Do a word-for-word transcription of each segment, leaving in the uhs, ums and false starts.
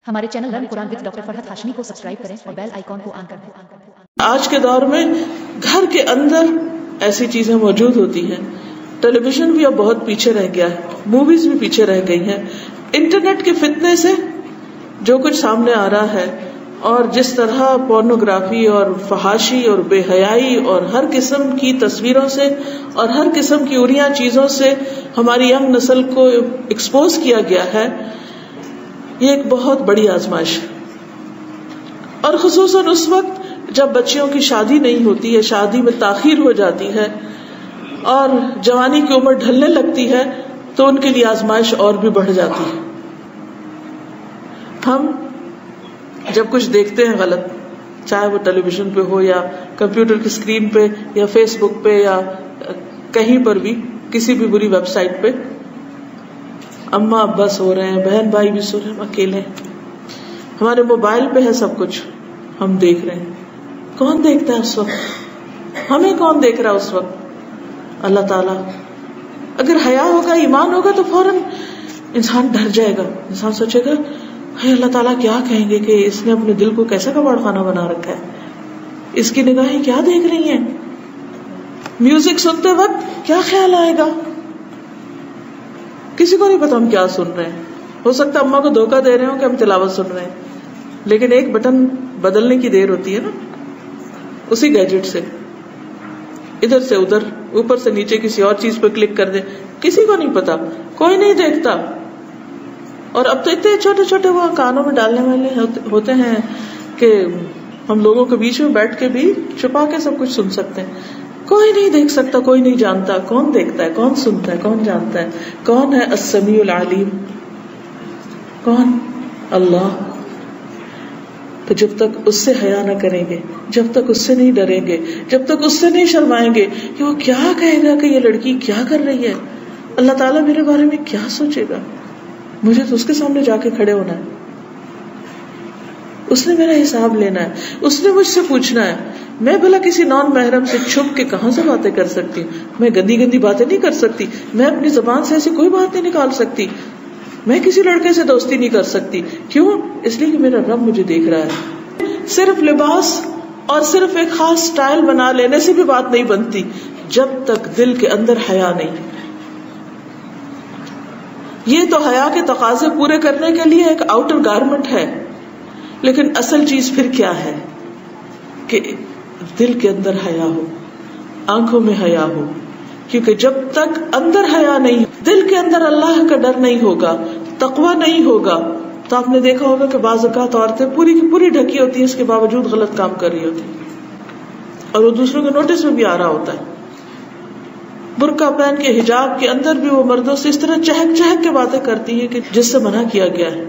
ہمارے channel learn Quran with doctor Farhat Hashmi کو subscribe کریں اور بیل آئیکن کو آن کر دیں۔ آج کے دور میں گھر کے اندر ایسی چیزیں موجود ہوتی ہیں، ٹیلی ویژن بھی اب بہت پیچھے رہ گیا ہے، موویز بھی پیچھے رہ گئی ہیں، انٹرنیٹ کے فتنے سے جو کچھ سامنے آ رہا ہے اور جس طرح پورنوگرافی اور فحاشی اور بے حیائی اور ہر قسم کی تصویروں سے اور ہر قسم کی اریاں چیزوں سے ہماری ینگ نسل کو ایکسپوز کیا گیا ہے، یہ ایک بہت بڑی آزمائش ہے۔ اور خصوصاً اس وقت جب بچیوں کی شادی نہیں ہوتی ہے، شادی میں تاخیر ہو جاتی ہے اور جوانی کی عمر ڈھلنے لگتی ہے، تو ان کے لیے آزمائش اور بھی بڑھ جاتی ہے۔ ہم جب کچھ دیکھتے ہیں غلط، چاہے وہ ٹیلی ویژن پہ ہو یا کمپیوٹر کی اسکرین پہ یا فیس بک پہ یا کہیں پر بھی کسی بھی بری ویب سائٹ پہ، اماں ابا سو رہے ہیں، بہن بھائی بھی سو رہے ہیں، ہم اکیلے ہیں، ہمارے موبائل پہ ہے سب کچھ، ہم دیکھ رہے ہیں۔ کون دیکھتا ہے اس وقت؟ ہمیں کون دیکھ رہا ہے اس وقت؟ اللہ تعالیٰ۔ اگر حیا ہوگا، ایمان ہوگا تو فوراً انسان ڈر جائے گا، انسان سوچے گا ہے اللہ تعالیٰ کیا کہیں گے کہ اس نے اپنے دل کو کیسا کباڑ خانہ بنا رکھا ہے، اس کی نگاہیں کیا دیکھ رہی ہیں، میوزک سنتے وقت کیا خیال آئے گا، کسی کو نہیں پتا ہم کیا سن رہے ہیں۔ ہو سکتا ہے اماں کو دھوکہ دے رہے ہوں کہ ہم تلاوت سن رہے ہیں، لیکن ایک بٹن بدلنے کی دیر ہوتی ہے نا، اسی گیجٹ سے ادھر سے ادھر، اوپر سے نیچے کسی اور چیز پہ کلک کر دیں، کسی کو نہیں پتا، کوئی نہیں دیکھتا۔ اور اب تو اتنے چھوٹے چھوٹے وہ کانوں میں ڈالنے والے ہوتے ہیں کہ ہم لوگوں کے بیچ میں بیٹھ کے بھی چھپا کے سب کچھ سن سکتے ہیں، کوئی نہیں دیکھ سکتا، کوئی نہیں جانتا۔ کون دیکھتا ہے، کون سنتا ہے، کون جانتا ہے؟ کون ہے السمیع العلیم؟ کون؟ اللہ۔ تو جب تک اس سے حیا نہ کریں گے، جب تک اس سے نہیں ڈریں گے، جب تک اس سے نہیں شرمائیں گے کہ وہ کیا کہے گا کہ یہ لڑکی کیا کر رہی ہے، اللہ تعالیٰ میرے بارے میں کیا سوچے گا، مجھے تو اس کے سامنے جا کے کھڑے ہونا ہے، اس نے میرا حساب لینا ہے، اس نے مجھ سے پوچھنا ہے۔ میں بھلا کسی نان محرم سے چھپ کے کہاں سے باتیں کر سکتی ہوں؟ میں گندی گندی باتیں نہیں کر سکتی، میں اپنی زبان سے ایسی کوئی بات نہیں نکال سکتی، میں کسی لڑکے سے دوستی نہیں کر سکتی۔ کیوں؟ اس لیے کہ میرا رب مجھے دیکھ رہا ہے۔ صرف لباس اور صرف ایک خاص سٹائل بنا لینے سے بھی بات نہیں بنتی جب تک دل کے اندر حیا نہیں۔ یہ تو حیا کے تقاضے پورے کرنے کے لیے ایک آؤٹر گارمنٹ ہے، لیکن اصل چیز پھر کیا ہے کہ دل کے اندر حیا ہو، آنکھوں میں حیا ہو، کیونکہ جب تک اندر حیا نہیں، دل کے اندر اللہ کا ڈر نہیں ہوگا، تقویٰ نہیں ہوگا، تو آپ نے دیکھا ہوگا کہ بعض اوقات عورتیں پوری کی پوری ڈھکی ہوتی ہیں، اس کے باوجود غلط کام کر رہی ہوتی ہیں اور وہ دوسروں کے نوٹس میں بھی آ رہا ہوتا ہے۔ برقع پہن کے حجاب کے اندر بھی وہ مردوں سے اس طرح چہک چہک کے باتیں کرتی ہے کہ جس سے منع کیا گیا ہے۔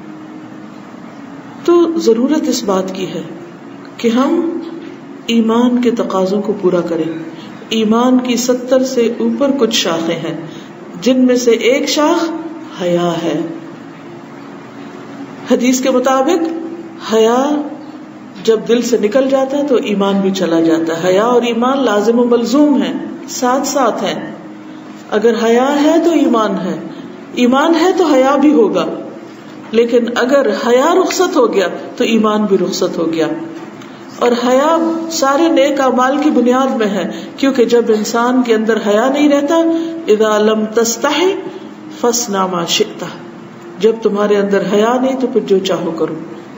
تو ضرورت اس بات کی ہے کہ ہم ایمان کے تقاضوں کو پورا کریں۔ ایمان کی ستر سے اوپر کچھ شاخیں ہیں، جن میں سے ایک شاخ حیا ہے۔ حدیث کے مطابق حیا جب دل سے نکل جاتا ہے تو ایمان بھی چلا جاتا ہے۔ حیا اور ایمان لازم و ملزوم ہیں، ساتھ ساتھ ہیں۔ اگر حیا ہے تو ایمان ہے، ایمان ہے تو حیا بھی ہوگا، لیکن اگر حیا رخصت ہو گیا تو ایمان بھی رخصت ہو گیا۔ اور حیا سارے نیک اعمال کی بنیاد میں ہے، کیونکہ جب انسان کے اندر حیا نہیں رہتا، اذا لم تستحی فاصنع ما شئت، جب تمہارے اندر حیا نہیں تو پھر جو چاہو کرو۔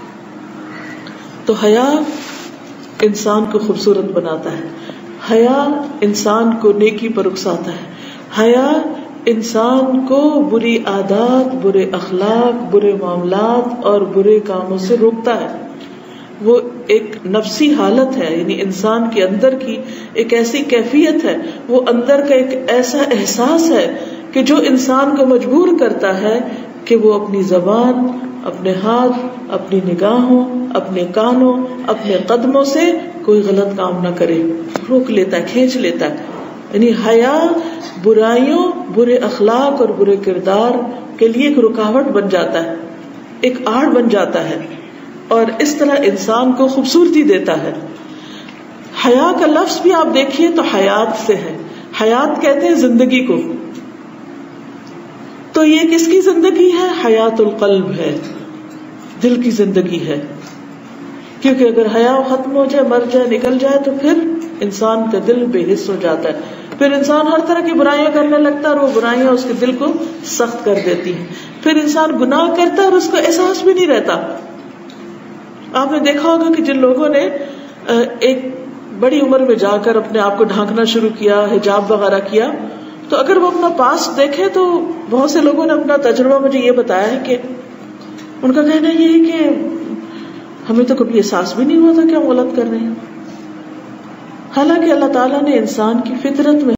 تو حیا انسان کو خوبصورت بناتا ہے، حیا انسان کو نیکی پر اکساتا ہے، حیا انسان کو بری عادات، برے اخلاق، برے معاملات اور برے کاموں سے روکتا ہے۔ وہ ایک نفسی حالت ہے، یعنی انسان کے اندر کی ایک ایسی کیفیت ہے، وہ اندر کا ایک ایسا احساس ہے کہ جو انسان کو مجبور کرتا ہے کہ وہ اپنی زبان، اپنے ہاتھ، اپنی نگاہوں، اپنے کانوں، اپنے قدموں سے کوئی غلط کام نہ کرے، روک لیتا ہے، کھینچ لیتا ہے۔ یعنی حیا برائیوں، برے اخلاق اور برے کردار کے لیے ایک رکاوٹ بن جاتا ہے، ایک آڑ بن جاتا ہے، اور اس طرح انسان کو خوبصورتی دیتا ہے۔ حیا کا لفظ بھی آپ دیکھیے تو حیات سے ہے، حیات کہتے ہیں زندگی کو، تو یہ کس کی زندگی ہے؟ حیات القلب ہے، دل کی زندگی ہے. کیونکہ اگر حیا ختم ہو جائے، مر جائے، نکل جائے تو پھر انسان کا دل بے حس ہو جاتا ہے. پھر انسان ہر طرح کی برائیاں کرنے لگتا ہے اور وہ برائیاں اس کے دل کو سخت کر دیتی ہیں. پھر انسان گناہ کرتا ہے اور اس کو احساس بھی نہیں رہتا. آپ نے دیکھا ہوگا کہ جن لوگوں نے ایک بڑی عمر میں جا کر اپنے آپ کو ڈھانکنا شروع کیا، حجاب وغیرہ کیا، تو اگر وہ اپنا پاسٹ دیکھیں تو بہت سے لوگوں نے اپنا تجربہ مجھے یہ بتایا ہے کہ ان کا کہنا یہ ہے کہ ہمیں تو کبھی احساس بھی نہیں ہوا تھا کہ ہم غلط کر رہے ہیں. حالانکہ اللہ تعالیٰ نے انسان کی فطرت میں